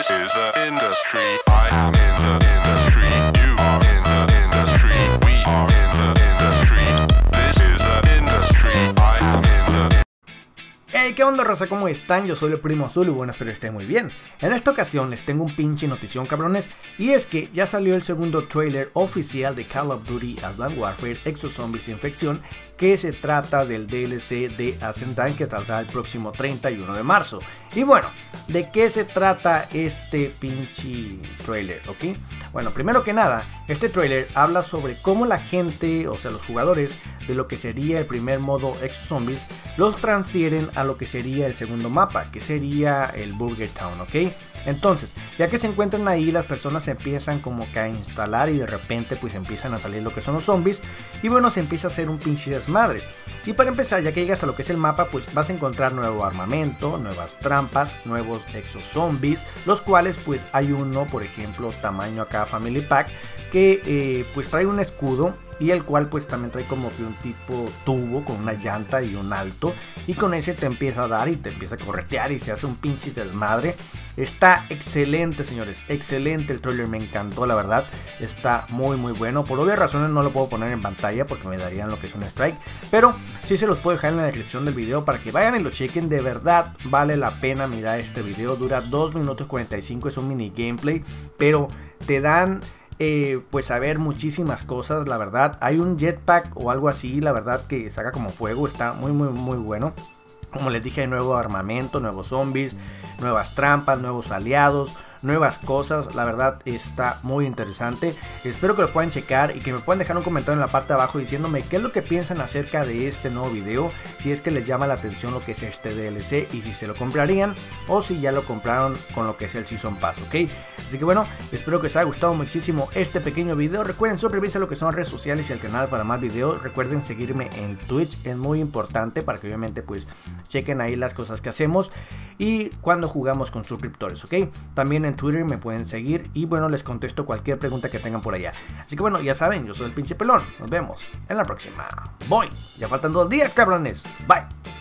This is the industry. I am in the industry. You are in the industry. We are in the industry. This is the industry. I am in the Hey, ¿qué onda, raza? ¿Cómo están? Yo soy el Primo Azul y bueno, espero que estén muy bien. En esta ocasión les tengo un pinche notición, cabrones, y es que ya salió el segundo trailer oficial de Call of Duty Advanced Warfare Exozombies Infección, que se trata del DLC de Ascent, que saldrá el próximo 31 de marzo. Y bueno, ¿de qué se trata este pinche trailer? ¿Ok? Bueno, primero que nada, este trailer habla sobre cómo la gente, o sea los jugadores, de lo que sería el primer modo Exozombies, los transfieren a lo que sería el segundo mapa, que sería el Burger Town, ¿ok? Entonces, ya que se encuentran ahí, las personas se empiezan como que a instalar y de repente pues empiezan a salir lo que son los zombies. Y bueno, se empieza a hacer un pinche desmadre. Y para empezar, ya que llegas a lo que es el mapa, pues vas a encontrar nuevo armamento, nuevas trampas, nuevos exozombies, los cuales pues hay uno, por ejemplo, tamaño acá Family Pack, que pues trae un escudo y el cual pues también trae como que un tipo tubo con una llanta y un alto, y con ese te empieza a dar y te empieza a corretear y se hace un pinche desmadre. Está excelente, señores, excelente el trailer, me encantó, la verdad, está muy bueno. Por obvias razones no lo puedo poner en pantalla porque me darían lo que es un strike, pero sí se los puedo dejar en la descripción del video para que vayan y lo chequen. De verdad vale la pena mirar este video, dura 2 minutos 45, es un mini gameplay, pero te dan pues a ver muchísimas cosas, la verdad. Hay un jetpack o algo así, la verdad, que saca como fuego, está muy bueno. Como les dije, hay nuevo armamento, nuevos zombies, nuevas trampas, nuevos aliados, nuevas cosas. La verdad está muy interesante. Espero que lo puedan checar y que me puedan dejar un comentario en la parte de abajo diciéndome qué es lo que piensan acerca de este nuevo video, si es que les llama la atención lo que es este DLC y si se lo comprarían o si ya lo compraron con lo que es el Season Pass, ¿ok? Así que bueno, espero que les haya gustado muchísimo este pequeño video. Recuerden suscribirse a lo que son redes sociales y al canal para más videos. Recuerden seguirme en Twitch, es muy importante para que obviamente pues chequen ahí las cosas que hacemos y cuando jugamos con suscriptores, ¿ok? También en Twitter me pueden seguir y bueno, les contesto cualquier pregunta que tengan por allá. Así que bueno, ya saben, yo soy el pinche pelón. Nos vemos en la próxima. Voy. Ya faltan 2 días, cabrones. Bye.